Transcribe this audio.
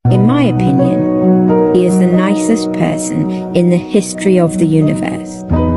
In my opinion, he is the nicest person in the history of the universe.